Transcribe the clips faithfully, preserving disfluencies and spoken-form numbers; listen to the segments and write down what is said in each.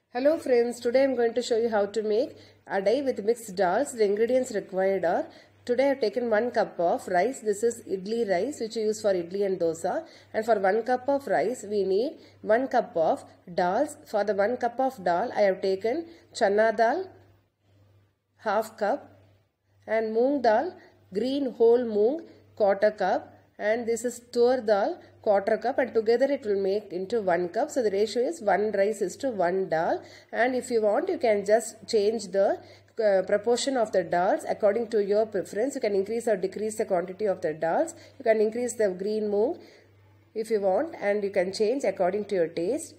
Hello friends, today I am going to show you how to make Adai with mixed dals. The ingredients required are, today I have taken one cup of rice. This is idli rice which you use for idli and dosa. And for one cup of rice we need one cup of dals. For the one cup of dal I have taken chana dal, half cup, and moong dal, green whole moong, quarter cup, and this is tur dal, quarter cup, and together it will make into one cup. So the ratio is one rice is to one dal, and if you want you can just change the uh, proportion of the dals according to your preference. You can increase or decrease the quantity of the dals. You can increase the green moong if you want, and you can change according to your taste.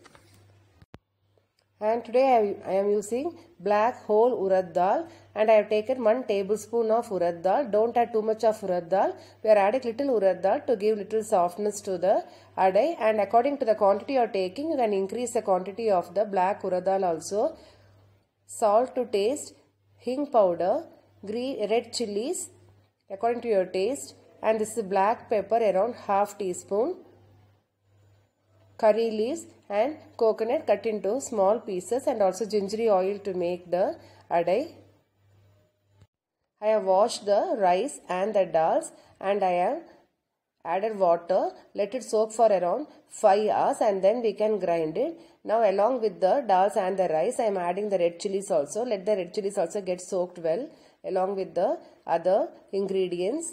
And today I am using black whole urad dal, and I have taken one tablespoon of urad dal. Don't add too much of urad dal. We are adding little urad dal to give little softness to the adai, and according to the quantity you are taking you can increase the quantity of the black urad dal also. Salt to taste, hing powder, green red chilies according to your taste, and this is black pepper around half teaspoon, curry leaves and coconut cut into small pieces, and also gingery oil to make the adai. I have washed the rice and the dals, and I have added water. Let it soak for around five hours and then we can grind it. Now along with the dals and the rice I am adding the red chilies also. Let the red chilies also get soaked well along with the other ingredients.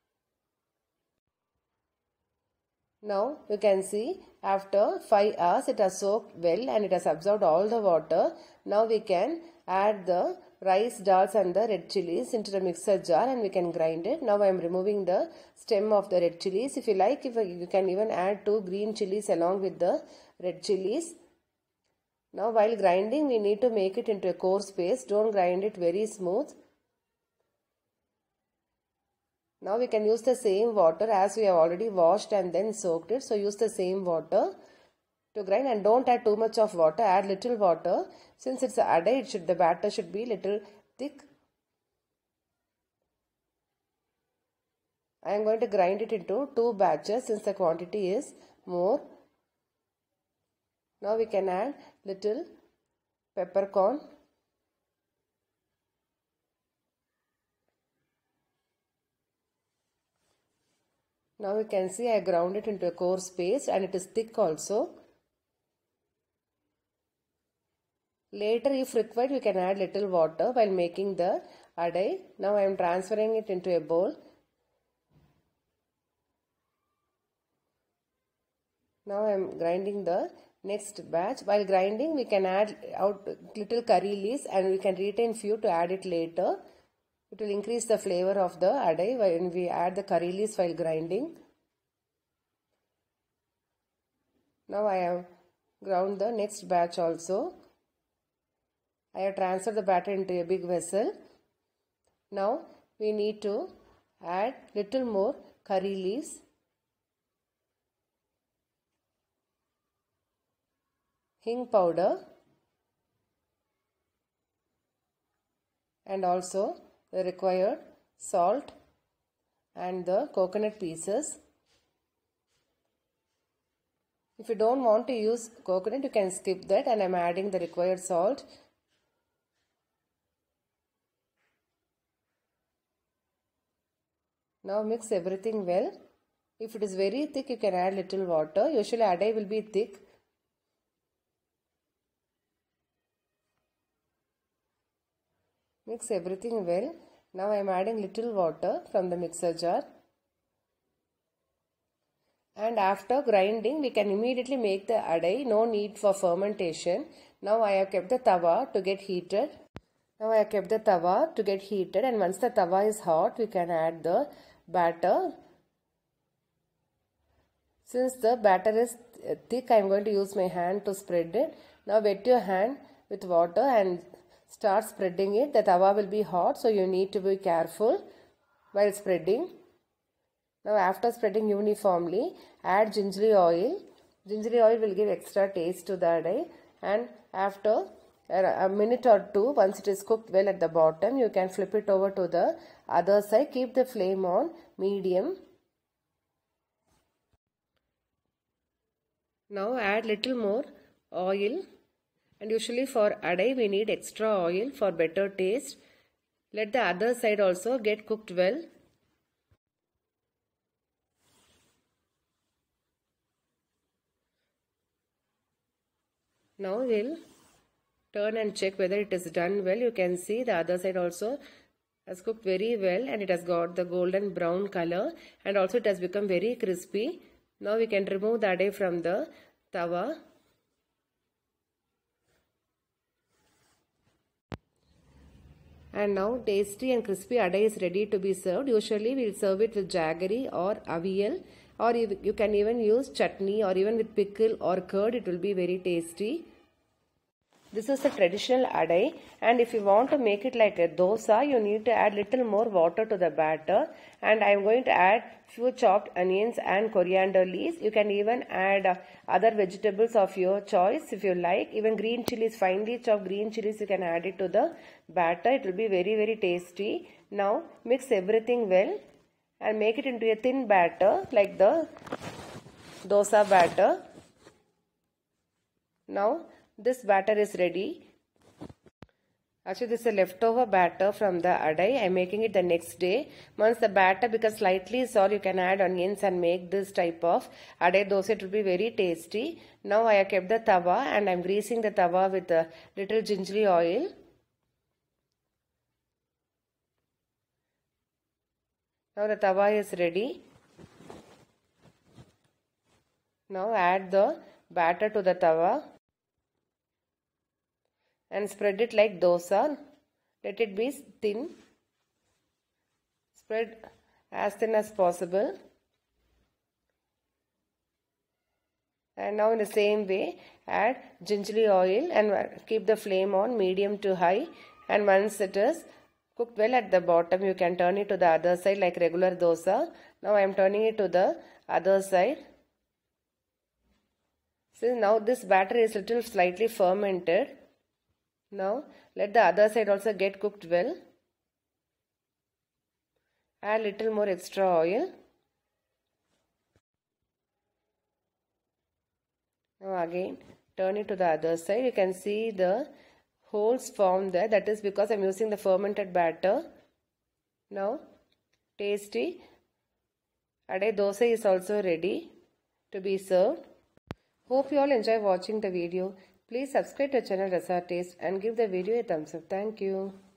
Now you can see after five hours it has soaked well and it has absorbed all the water. Now we can add the rice, dals and the red chilies into the mixer jar and we can grind it. Now I am removing the stem of the red chilies. If you like, if you can even add two green chilies along with the red chilies. Now while grinding we need to make it into a coarse paste. Don't grind it very smooth. Now we can use the same water as we have already washed and then soaked it. So use the same water to grind, and don't add too much of water. Add little water. Since it's adai, it should the batter should be little thick. I am going to grind it into two batches since the quantity is more. Now we can add little peppercorn. Now you can see I ground it into a coarse paste and it is thick also. Later if required we can add little water while making the adai. Now I am transferring it into a bowl. Now I am grinding the next batch. While grinding we can add out little curry leaves and we can retain few to add it later. It will increase the flavor of the adai when we add the curry leaves while grinding. Now I have ground the next batch also. I have transferred the batter into a big vessel. Now we need to add little more curry leaves, hing powder, and also the required salt and the coconut pieces. If you don't want to use coconut, you can skip that, and I am adding the required salt. Now mix everything well. If it is very thick, you can add little water. Usually adai will be thick. Mix everything well. Now I am adding little water from the mixer jar. And after grinding, we can immediately make the adai. No need for fermentation. Now I have kept the tawa to get heated. Now I have kept the tawa to get heated, and once the tawa is hot, we can add the batter. Since the batter is thick, I am going to use my hand to spread it. Now wet your hand with water and start spreading it. The tawa will be hot, so you need to be careful while spreading. Now after spreading uniformly, add gingery oil. Gingery oil will give extra taste to the adai, and after a minute or two, once it is cooked well at the bottom, you can flip it over to the other side. Keep the flame on medium. Now add little more oil And usually for adai we need extra oil for better taste. Let the other side also get cooked well. Now we'll turn and check whether it is done well. You can see the other side also has cooked very well and it has got the golden brown color and also it has become very crispy. Now we can remove the adai from the tawa. And now tasty and crispy adai is ready to be served. Usually we will serve it with jaggery or avial, or you, you can even use chutney or even with pickle or curd. It will be very tasty. This is a traditional adai, and if you want to make it like a dosa, you need to add little more water to the batter. And I am going to add few chopped onions and coriander leaves. You can even add uh, other vegetables of your choice if you like. Even green chilies, finely chopped green chilies, you can add it to the batter. It will be very very tasty. Now mix everything well and make it into a thin batter like the dosa batter. Now this batter is ready. Actually, this is a leftover batter from the adai. I am making it the next day. Once the batter becomes slightly sour, you can add onions and make this type of adai dosa. It will be very tasty. Now I have kept the tawa and I am greasing the tawa with a little gingery oil. Now the tawa is ready. Now add the batter to the tawa and spread it like dosa. Let it be thin. Spread as thin as possible. And now in the same way add gingery oil and keep the flame on medium to high. And once it is cooked well at the bottom, you can turn it to the other side like regular dosa. Now I am turning it to the other side. See, now this batter is little slightly fermented. Now let the other side also get cooked well. Add little more extra oil. Now again turn it to the other side. You can see the holes formed there. That is because I am using the fermented batter. Now tasty adai dosa is also ready to be served. Hope you all enjoy watching the video. Please subscribe to the channel Rasa Taste and give the video a thumbs up. Thank you.